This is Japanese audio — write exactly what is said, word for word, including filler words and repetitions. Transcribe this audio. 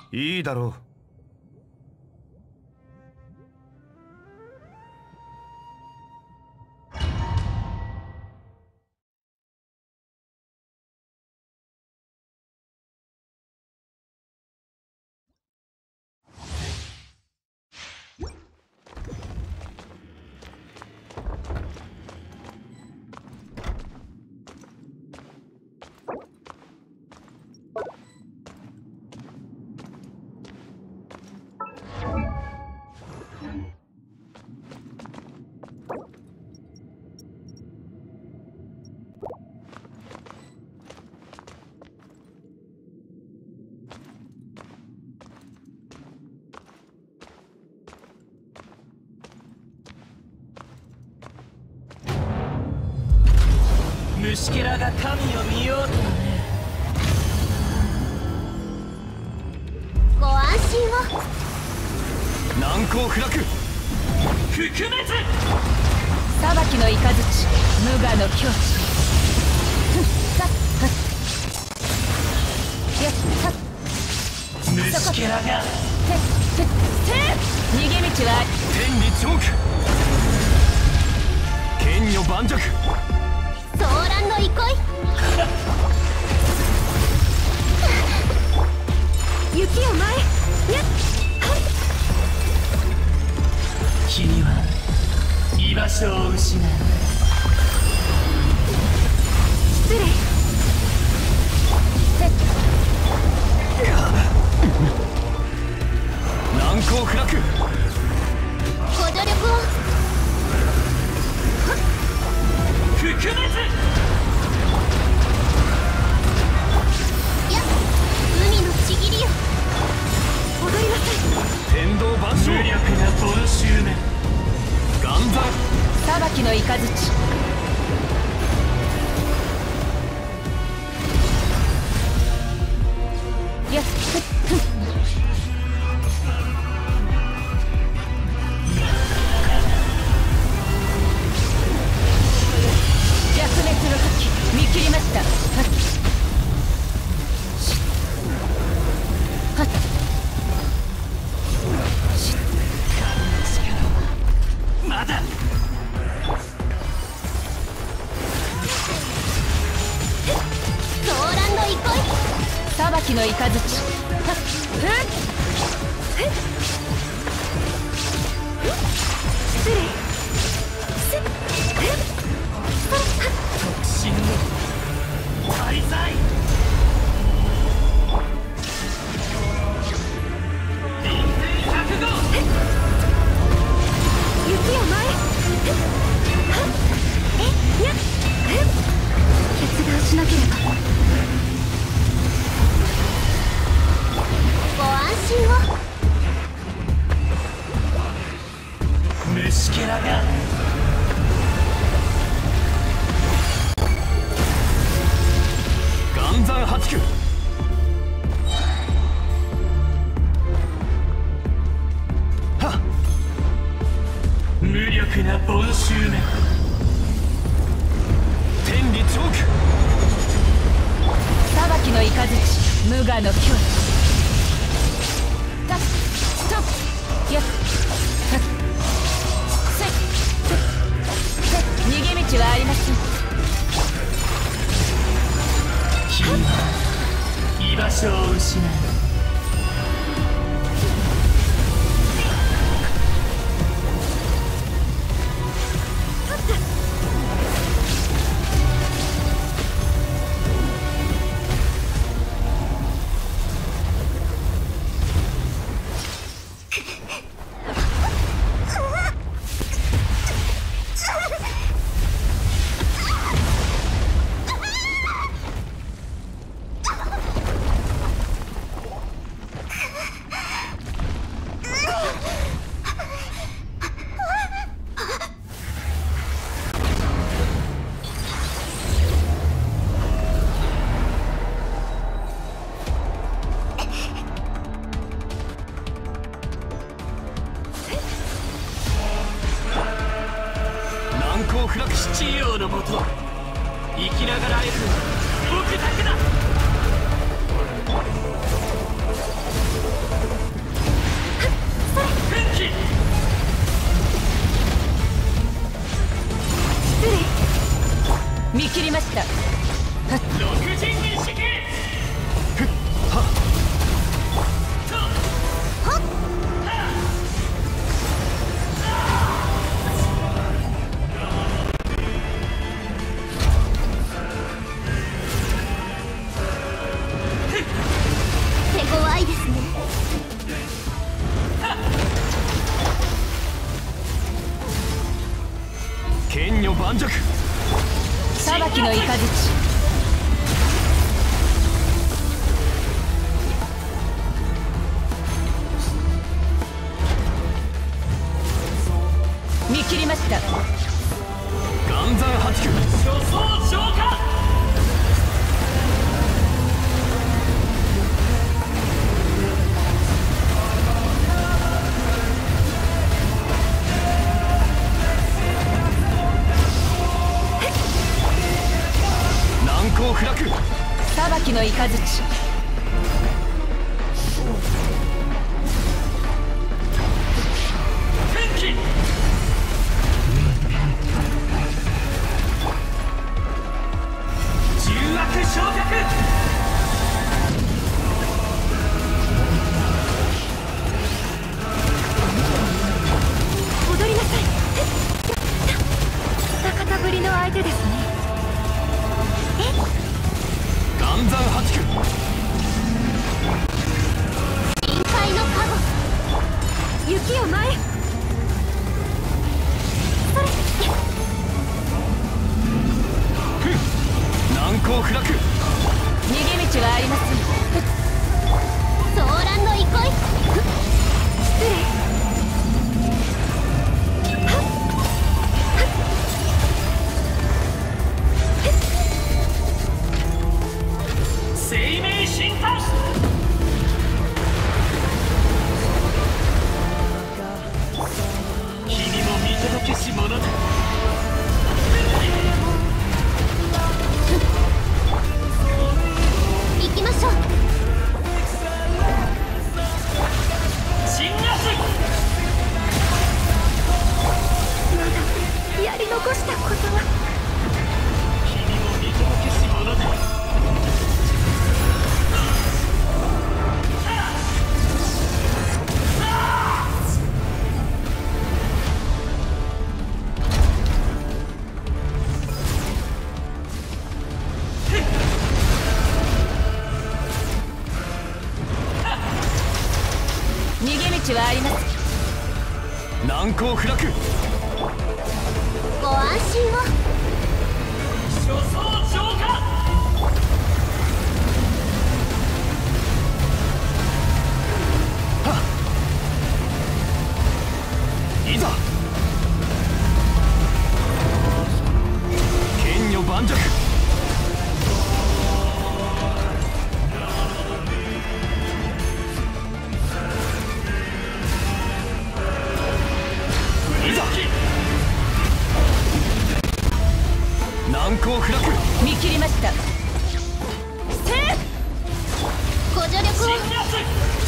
いいだろう。 虫けらが神を見ようとはね。 ご安心を。 難攻不落。 覆滅。 裁きの雷、無我の境地。 虫けらが逃げ道は天理チョーク。剣女盤石。 騒乱の憩い。雪を前。 君は居場所を失う。 失礼。 難攻不落。 ご助力を。 覆滅。 や海のちぎりよ。踊りなさい。 天道万象。 無力なボンシューメン。 岩山。 裁きの雷。やっ弱滅の時見切りました。はっまだ。 騒乱の憩い。 裁きの雷。はっ失礼。 特進の大罪。臨戦覚悟。 雪を前。えやっ決断しなければ。ご安心を。 虫けらが岩山八九。はっ無力なボンシューメン。 天理チョーク。 裁きの雷、無我の境地。タッストップ。やっタッせっせっ逃げ道はありません。 君は居場所を失う。 不落。 七葉のもと生きながら得る僕だけだ。 見切りました。 六陣に式。 手強いですね。 剣女盤石。 裁きの雷。見切りました。 岩山八九。 初装消化。 難攻不落。 裁きの雷。はあります。 難攻不落。 ご安心を。 初装浄化。 はっ、いざ。剣女盤石。難攻不落。 見切りました。 ご助力を。